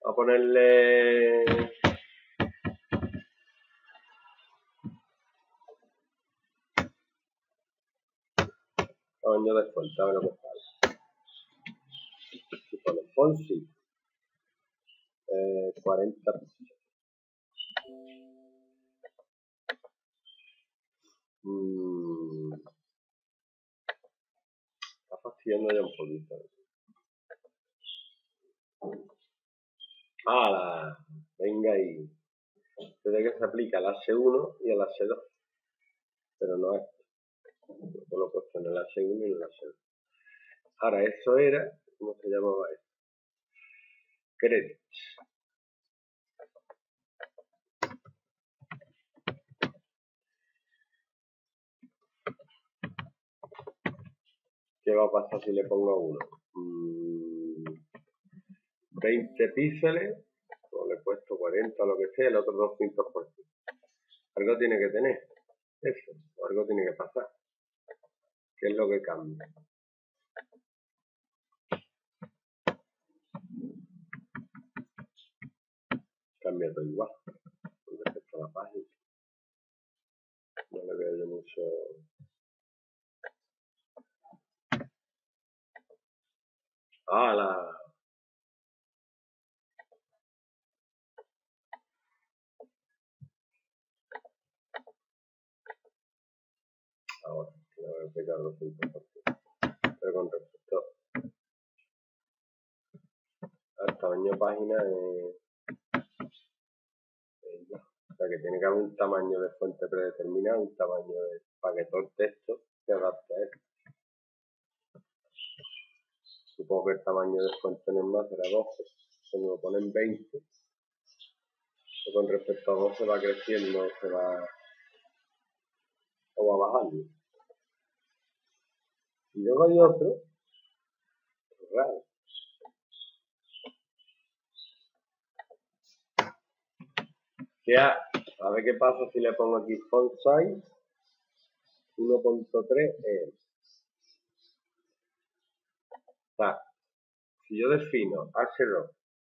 a ponerle tamaño de fuente, a ver lo que sale. Si pone Fonsi 40 píxeles. Está fastidiando ya un poquito. ¡Hala! Venga ahí. Desde que se aplica al H1 y al H2. Pero no es. Yo lo he puesto en el H1 y en el H2. Ahora, eso era, ¿cómo se llamaba esto? Credits. ¿Qué va a pasar si le pongo uno? 20 píxeles, o le he puesto 40 o lo que sea, el otro 200%. Algo tiene que tener, eso, o algo tiene que pasar. ¿Qué es lo que cambia? Cambia todo igual, con respecto a la página. No le veo yo mucho. ¡Hala! Ahora, le voy a aplicar 200%. Pero con respecto al tamaño de página, o sea que tiene que haber un tamaño de fuente predeterminado, un tamaño de paquete de texto que adapte a él. Supongo que el tamaño de fuente normal será 12. Cuando lo ponen 20, o con respecto a 12 va creciendo, se va o va bajando. Y luego hay otro, raro. Que a ver qué pasa si le pongo aquí font size 1.3 EM. O sea, si yo defino H2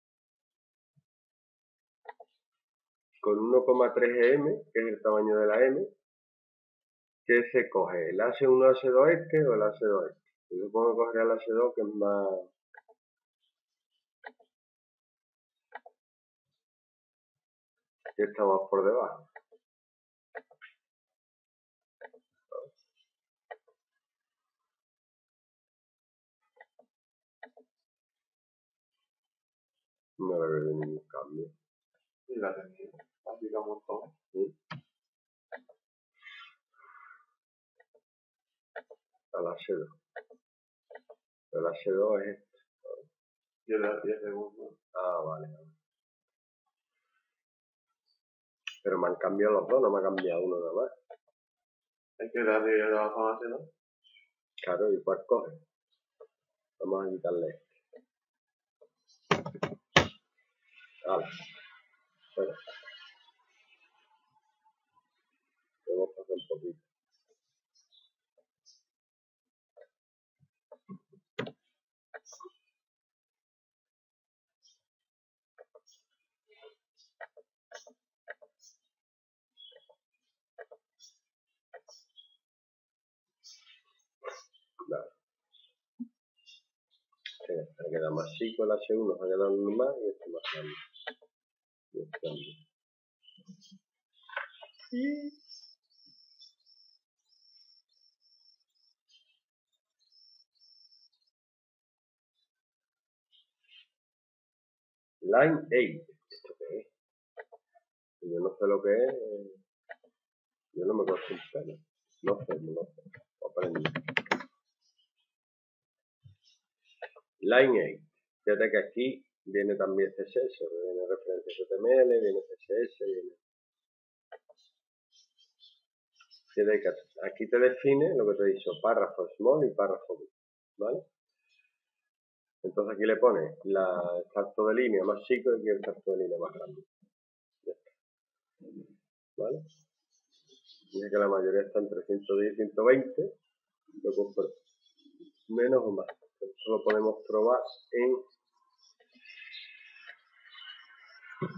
con 1,3 EM, que es el tamaño de la M, ¿qué se coge? ¿El H1, H2 este o el H2 este? Yo supongo que cogería el H2 que es más... que está más por debajo. No le veo ningún cambio. Y la tenemos, aplicamos todo. ¿Sí? Al H2. El H2 es este. Y el 10 segundos. Ah, vale. Pero me han cambiado los dos, no me ha cambiado uno nada más. Hay que darle de abajo a ¿no? Claro, ¿y cuál coge? Vamos a quitarle este. Vale. Bueno. Vamos a pasar un poquito. Vale. Este queda más chico, el H1 se ha quedado normal y este más grande. Y este grande. Line 8. ¿Esto qué es? Yo no sé lo que es. Yo no me conozco un pelo. No sé. Aprendí. Line 8. Fíjate que aquí viene también CSS, viene referencia HTML, viene CSS, viene... Fíjate que aquí te define lo que te he dicho, párrafo small y párrafo big, ¿vale? Entonces aquí le pones el salto de línea más chico y aquí el salto de línea más grande. Ya está. ¿Vale? Dice que la mayoría está entre 110 y 120, lo compro menos o más. Eso lo podemos probar en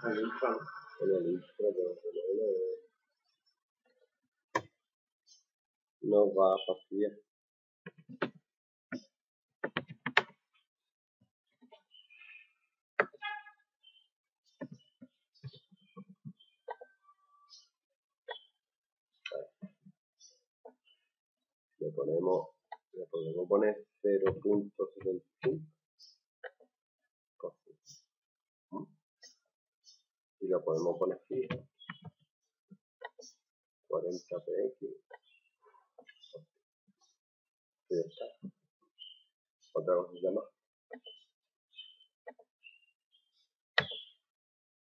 El infra, ¿no? En el intro no va a fastidiar. Le podemos poner 0.75 y lo podemos poner fijo 40 px. Ya está. Otra cosilla más.